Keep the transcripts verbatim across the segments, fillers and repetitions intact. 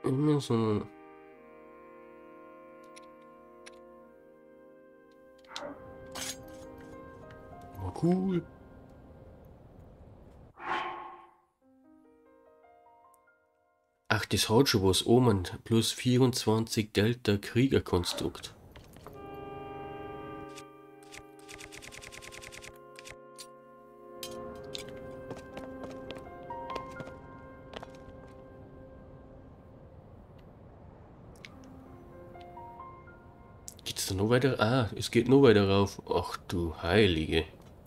Immer so. Oh, cool. Ach, das hat schon was oben. Plus vierundzwanzig Delta Kriegerkonstrukt. Geht's da noch weiter? Ah, es geht noch weiter rauf. Ach du Heilige.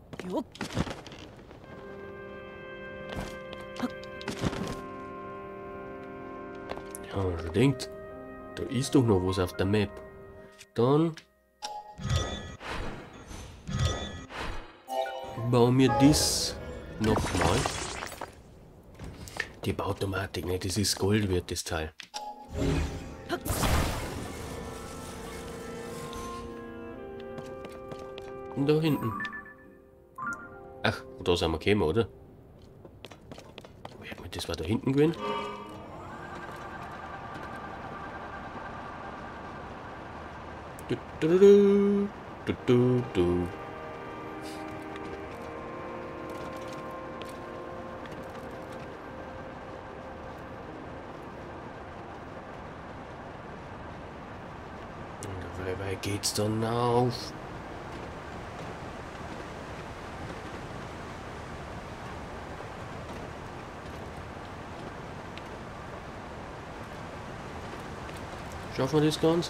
Ja, man schon denkt, da ist doch noch was auf der Map. Dann bauen wir das nochmal. Die Bauautomatik, ne, das ist Gold wert, das Teil. Und da hinten. Ach, da sind wir gekommen, oder? Das war da hinten gewesen. Du, du, du, du, du, du. Wie weit geht's dann auf? Schaffen wir das ganz?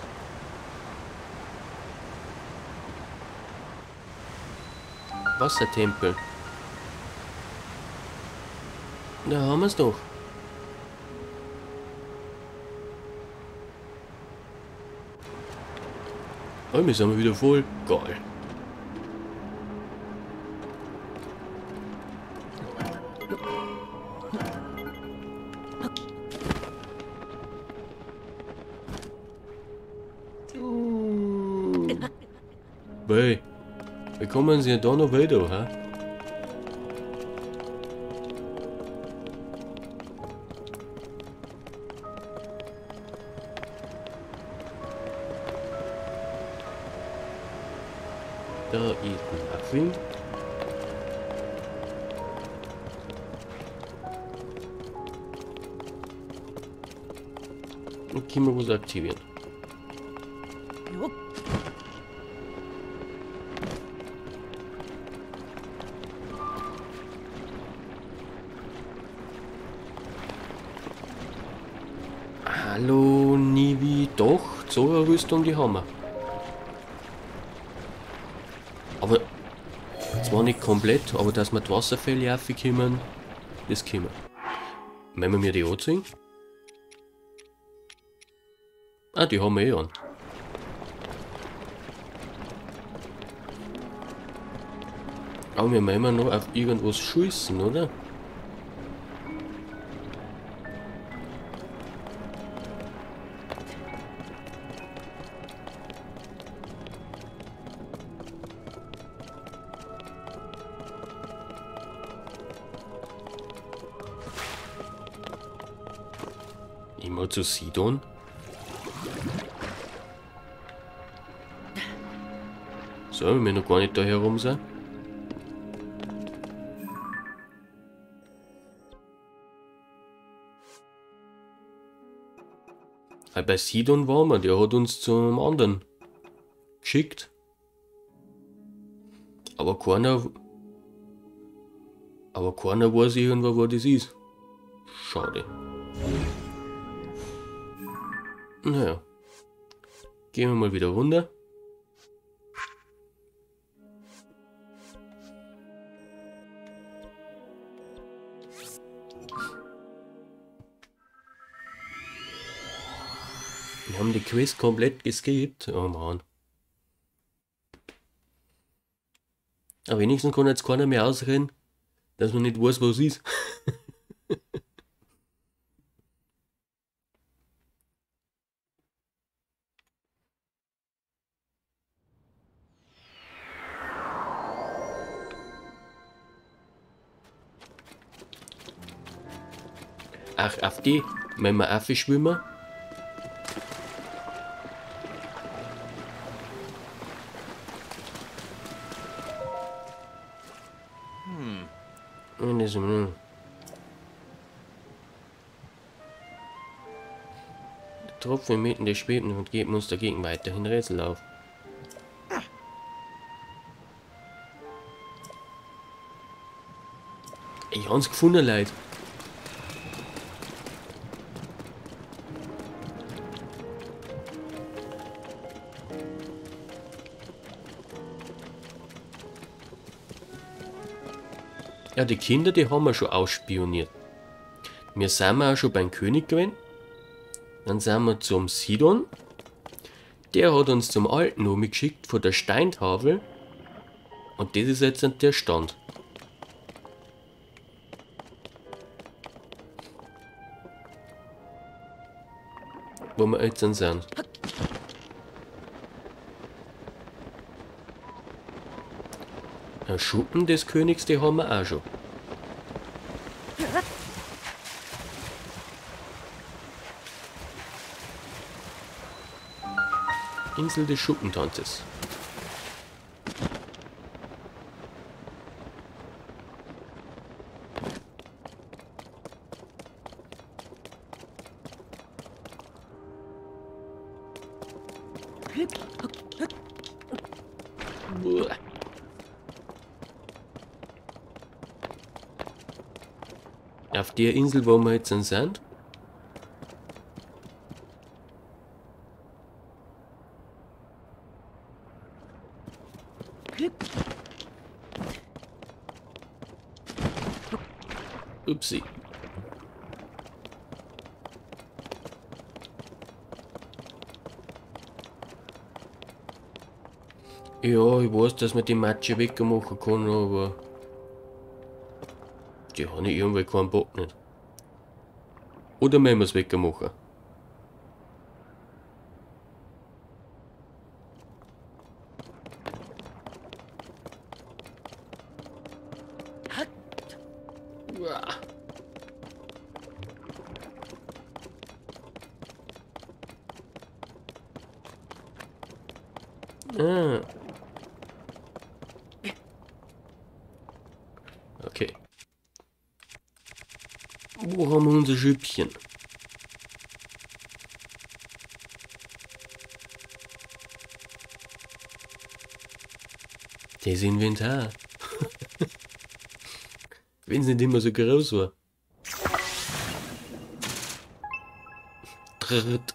Wassertempel. Da haben wir es doch. Oh, wir sind wieder voll. Geil. Hey, wie kommen Sie da noch weiter, hä? Da ist ein Apfel. Und können wir was aktivieren. Hallo, Nivi, doch, so eine Rüstung, die haben wir. Aber, zwar nicht komplett, aber dass wir die Wasserfälle aufkommen, das können wir. Wenn wir mir die anziehen? Ah, die haben wir eh an. Aber wir müssen noch auf irgendwas schießen, oder? Immer zu Sidon. So, wenn wir noch gar nicht da herum sind. Weil bei Sidon waren wir, der hat uns zum anderen geschickt. Aber keiner. Aber keiner weiß irgendwo, wo das ist. Schade. Naja. Gehen wir mal wieder runter. Wir haben die Quest komplett geskippt. Oh Mann. Aber wenigstens kann jetzt keiner mehr ausreden, dass man nicht weiß, was ist. Ach, auf die, wenn wir aufschwimmen, Und das, hm. Der Tropfen inmitten der Schweben und geben uns dagegen weiterhin Rätsel auf. Ich hab's gefunden, Leute. Ja, die Kinder, die haben wir schon ausspioniert. Wir sind wir auch schon beim König gewesen. Dann sind wir zum Sidon. Der hat uns zum Alten umgeschickt von der Steintafel. Und das ist jetzt der Stand. Wo wir jetzt sind. Ein Schuppen des Königs, die haben wir auch schon. Insel des Schuppentanzes. Buah. Auf der Insel, wo wir jetzt sind, upsi. Ja, ich weiß, dass man die Matsche wegmachen kann, aber die habe ich irgendwie keinen Bock nicht. Oder müssen wir es wegmachen? Uah. Ah. Okay. Wo haben wir unser Schüppchen? Das Inventar. Wenn es nicht immer so groß war. Tritt.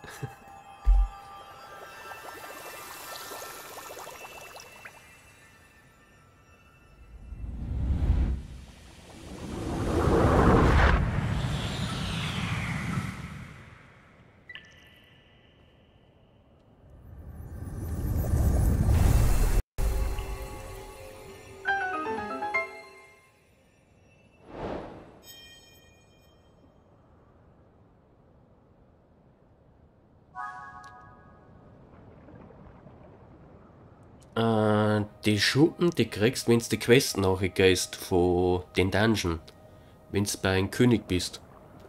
Äh, die Schuppen, die kriegst, wenn du die Quest nachgehst von den Dungeon. Wenn du bei einem König bist.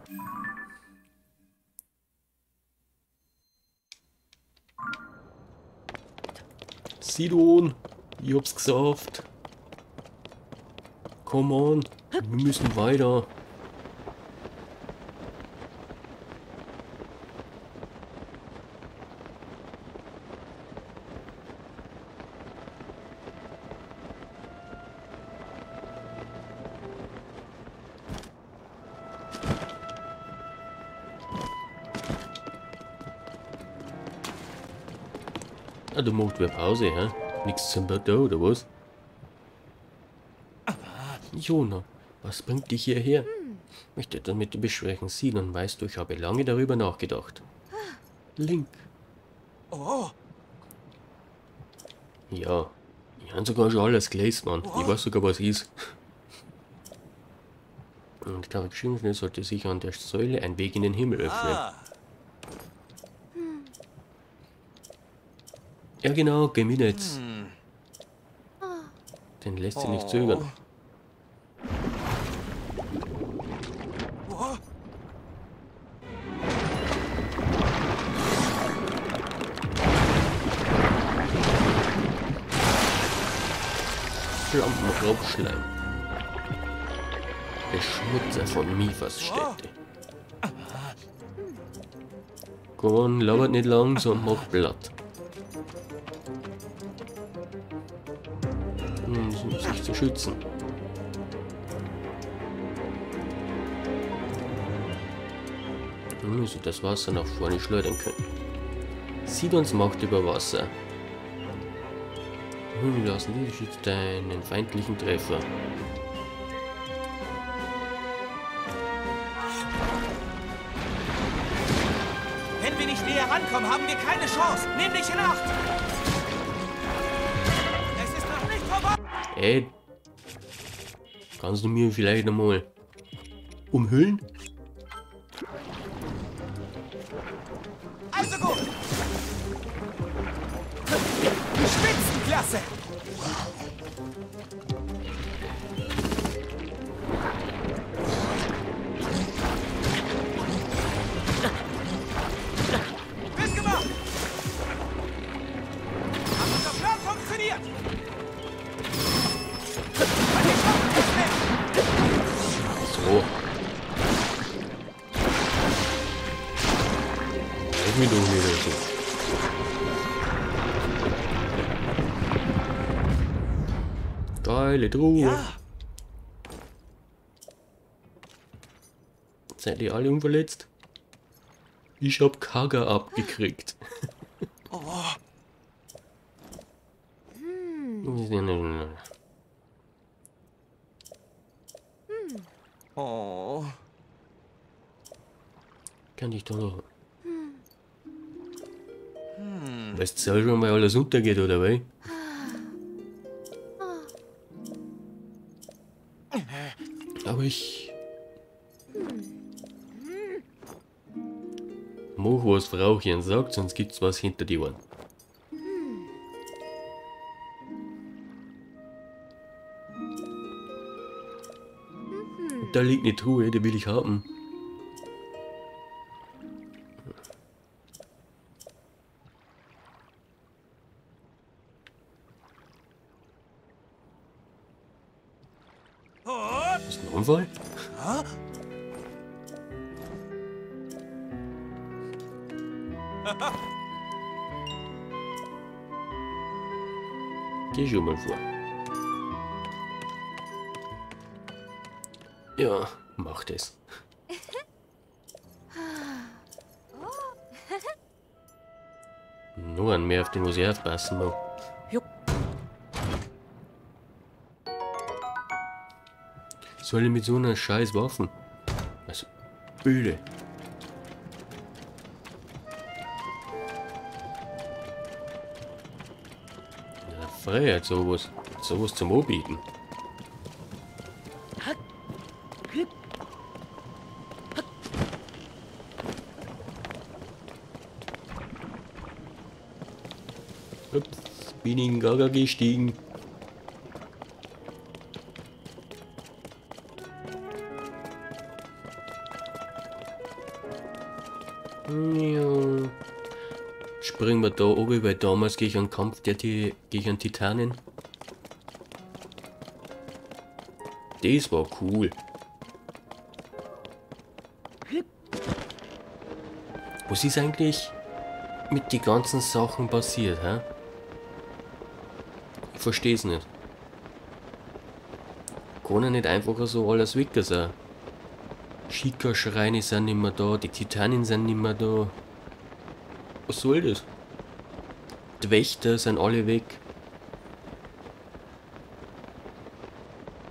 Sidon, ich hab's gesagt. Come on, wir müssen weiter. Ah, du machst wieder Pause, hä? Nichts zum Bordeaux, oder was? Jona, was bringt dich hierher? Ich möchte etwas mit dir besprechen. Sidon, weißt du, ich habe lange darüber nachgedacht. Link. Oh. Ja, ich habe sogar schon alles gelesen, Mann. Ich weiß sogar, was ist. Und ich glaube, geschrieben sollte sich an der Säule ein Weg in den Himmel öffnen. Ah. Ja genau, geh mit jetzt. Hm. Den lässt sie nicht zögern. Oh. Flammenraubschleim. Beschmutzer von Mifas-Städte. Komm on, labert nicht langsam, mach platt. Um sich zu schützen. Wir müssen das Wasser nach vorne schleudern können. Sidons Macht über Wasser. Wir lassen die schützt einen feindlichen Treffer. Wenn wir nicht näher rankommen, haben wir keine Chance. Nimm dich in Acht. Es ist noch nicht vorbei. Ey, kannst du mir vielleicht einmal umhüllen? Also gut. Spitzenklasse. Wird gemacht. Hat unser Plan funktioniert. So. Lass mich doch wieder so. Geile Truhe. Ja. Seid ihr alle unverletzt? Ich hab Kaga abgekriegt. Oh. Oh. Kann ich doch nicht. Weißt du selber schon mal alles untergeht, oder was? Aber ich... Mach was, Frauchen, sagt, sonst gibt's was hinter die Ohren. Da liegt eine Truhe, die will ich haben. Ist ein Unfall? Huh? Geh schon mal vor. Ja, mach das. Nur ein mehr, auf den muss ich aufpassen muss. Soll ich mit so einer scheiß Waffen? Also, öde. Ja, Freiheit, sowas. Sowas zum Anbieten. Ups, bin in Gaga gestiegen. Ja. Springen wir da oben, weil damals gehe ich einen Kampf der Ti- gegen Titanen. Das war cool. Was ist eigentlich mit den ganzen Sachen passiert, hä? Ich versteh's nicht. Kann er nicht einfach so alles weg sein? Schika-Schreine sind nicht mehr da, die Titanen sind nicht mehr da. Was soll das? Die Wächter sind alle weg.